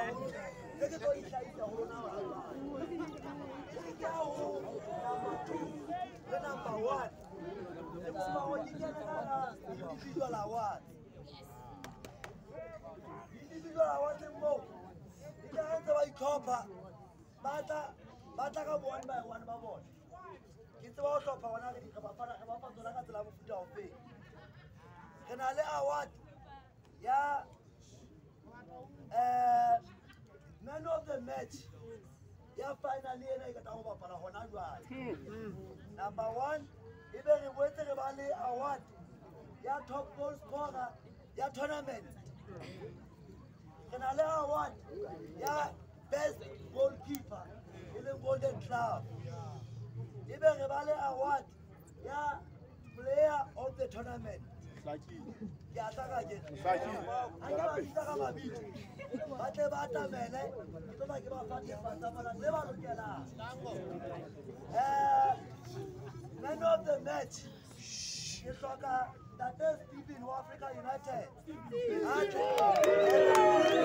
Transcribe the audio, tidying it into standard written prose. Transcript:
Number one. Individual awards. Individual awards mo. Ika ntse ba itlhopha. Batla ka one by one ba bona. Ke tse ba go tlhopha bona re di ka ba fana ka ba tsona ka tsela mofuta o fe. Re na le award ya man of the match. Ya finally ena e ka tla go bapala hona jwale. Number one, ebe re boetse re ba le award ya top goal scorer ya tournament. Re na le award ya best goalkeeper e leng Golden Glove. Ebe re ba le award ya player of the tournament. Ke a tla ke ka mabitso ba tle ba tamele ke tlo ba ke ba fa diaparo bona le ba lokelang. Man of the match ke hloka Tate Stephen wa Africa United.